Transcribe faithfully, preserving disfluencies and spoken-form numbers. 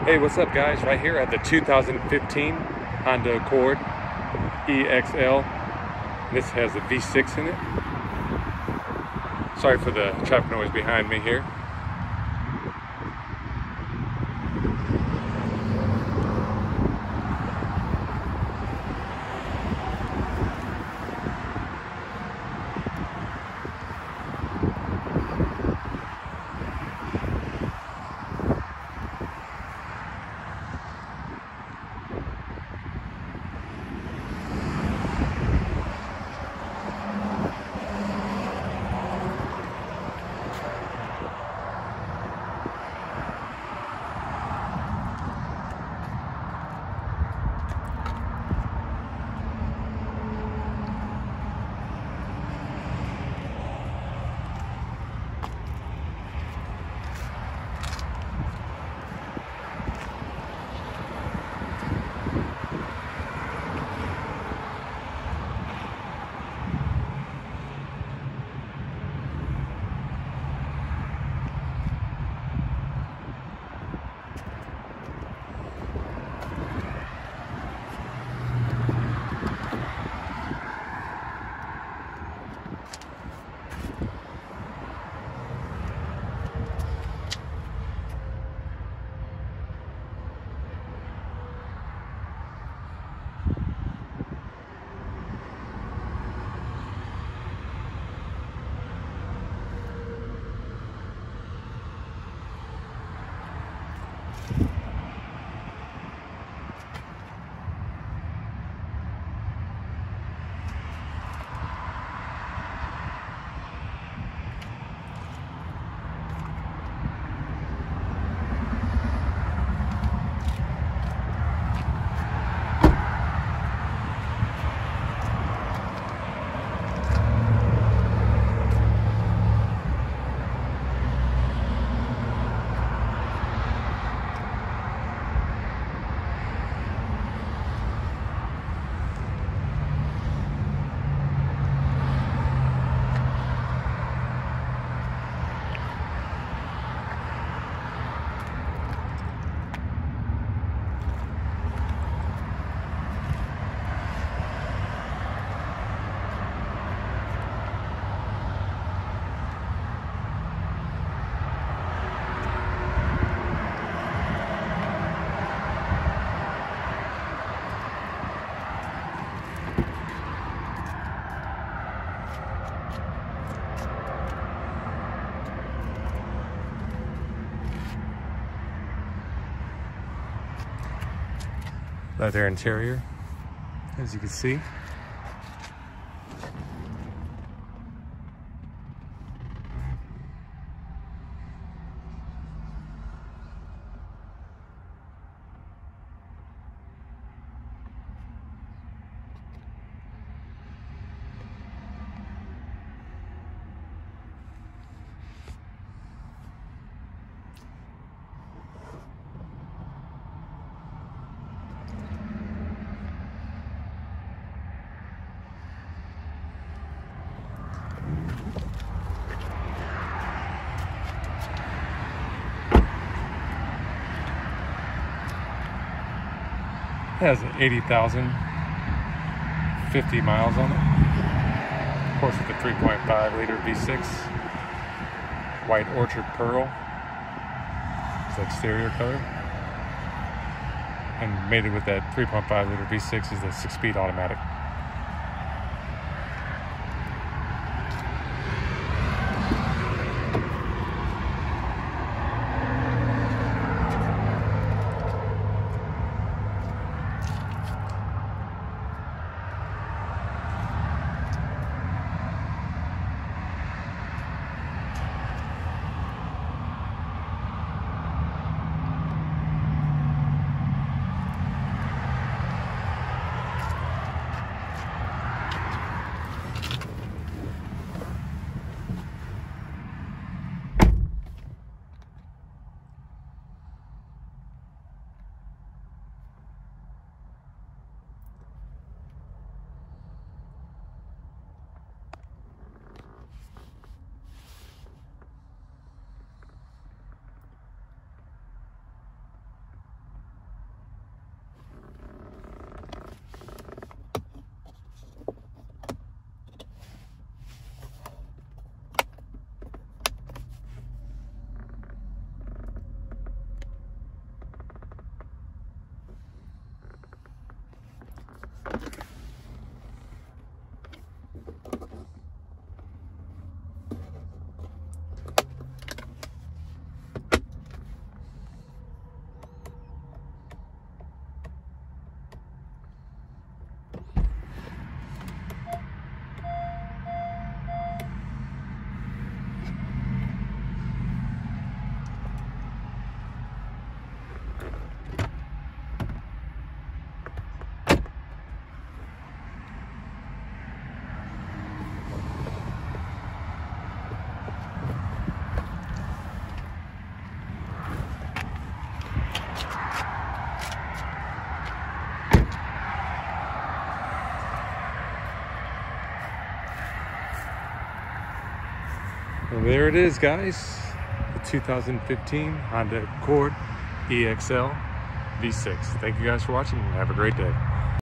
Hey, what's up guys? Right here at the two thousand fifteen Honda Accord E X L. This has a V six in it. Sorry for the traffic noise behind me here. Leather interior, as you can see. It has eighty thousand fifty miles on it. Of course, with the three point five liter V six. White Orchard Pearl. It's the exterior color. And mated with that three point five liter V six is the six speed automatic. Well, there it is, guys. The two thousand fifteen Honda Accord E X L V six. Thank you guys for watching and have a great day.